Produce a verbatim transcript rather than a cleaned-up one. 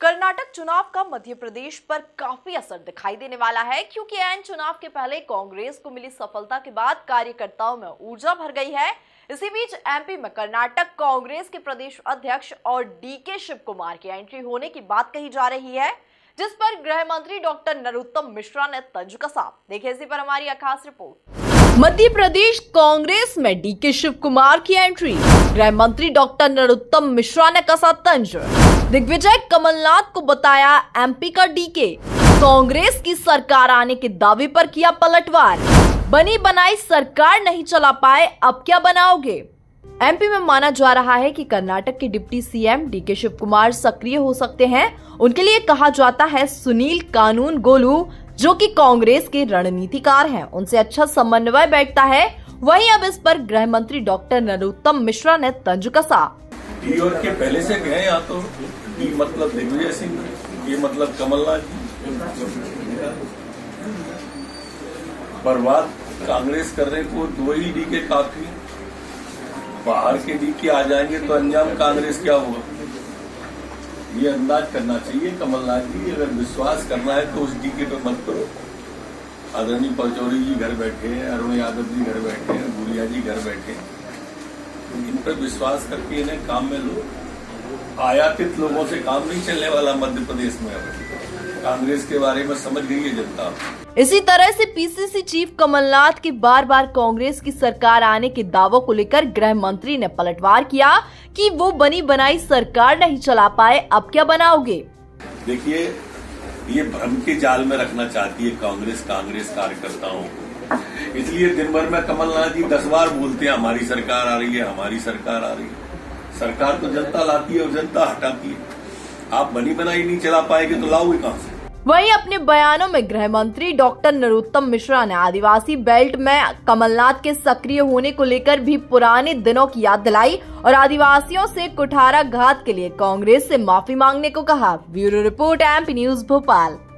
कर्नाटक चुनाव का मध्य प्रदेश पर काफी असर दिखाई देने वाला है, क्योंकि ऐन चुनाव के पहले कांग्रेस को मिली सफलता के बाद कार्यकर्ताओं में ऊर्जा भर गई है। इसी बीच एमपी में कर्नाटक कांग्रेस के प्रदेश अध्यक्ष और डीके शिव कुमार की एंट्री होने की बात कही जा रही है, जिस पर गृह मंत्री डॉक्टर नरोत्तम मिश्रा ने तंज कसा। देखिए इसी पर हमारी खास रिपोर्ट। मध्य प्रदेश कांग्रेस में डीके शिव कुमार की एंट्री, गृह मंत्री डॉक्टर नरोत्तम मिश्रा ने कसा तंज। दिग्विजय कमलनाथ को बताया एमपी का डीके, कांग्रेस की सरकार आने के दावे पर किया पलटवार। बनी बनाई सरकार नहीं चला पाए, अब क्या बनाओगे। एमपी में माना जा रहा है कि कर्नाटक के डिप्टी सीएम डीके शिव कुमार सक्रिय हो सकते हैं। उनके लिए कहा जाता है सुनील कानून गोलू, जो कि कांग्रेस के रणनीतिकार हैं, उनसे अच्छा समन्वय बैठता है। वहीं अब इस पर गृह मंत्री डॉक्टर नरोत्तम मिश्रा ने तंज कसा। डी और के पहले से गए, या तो डी मतलब दिग्विजय सिंह, ये मतलब कमलनाथ जी। बर्बाद कांग्रेस करने को दो ही डी के काफी, बाहर के डी के आ जाएंगे तो अंजाम कांग्रेस क्या होगा, ये अंदाज करना चाहिए कमलनाथ जी। अगर विश्वास करना है तो उस डी के पे मत करो। आदरणीय पचौरी जी घर बैठे हैं, अरुण यादव जी घर बैठे हैं, गुड़िया जी घर बैठे हैं, इन पर विश्वास करके इन्हें काम में लो। आयातित लोगों से काम नहीं चलने वाला मध्य प्रदेश में। कांग्रेस के बारे में समझ गई है जनता। इसी तरह से पीसीसी चीफ कमलनाथ के बार बार कांग्रेस की सरकार आने के दावों को लेकर गृह मंत्री ने पलटवार किया कि वो बनी बनाई सरकार नहीं चला पाए, अब क्या बनाओगे। देखिए, ये भ्रम के जाल में रखना चाहती है कांग्रेस कांग्रेस कार्यकर्ताओं को, इसलिए दिन भर में कमलनाथ जी दस बार बोलते हैं हमारी सरकार आ रही है, हमारी सरकार आ रही है। सरकार तो जनता लाती है और जनता हटाती है। आप बनी बनाई नहीं चला पाएंगे तो लाओगे कहां से। वहीं अपने बयानों में गृह मंत्री डॉक्टर नरोत्तम मिश्रा ने आदिवासी बेल्ट में कमलनाथ के सक्रिय होने को लेकर भी पुराने दिनों की याद दिलाई और आदिवासियों से कुठाराघात के लिए कांग्रेस से माफी मांगने को कहा। Bureau report, MP news Bhopal.